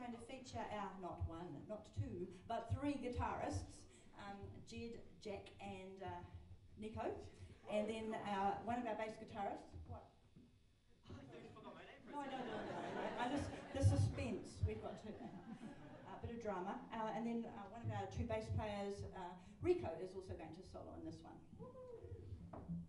going to feature our, not one, not two, but three guitarists, Jed, Jack and Nico. And then one of our bass guitarists, what? No, the suspense, we've got to, a bit of drama. And then one of our two bass players, Rico, is also going to solo in this one.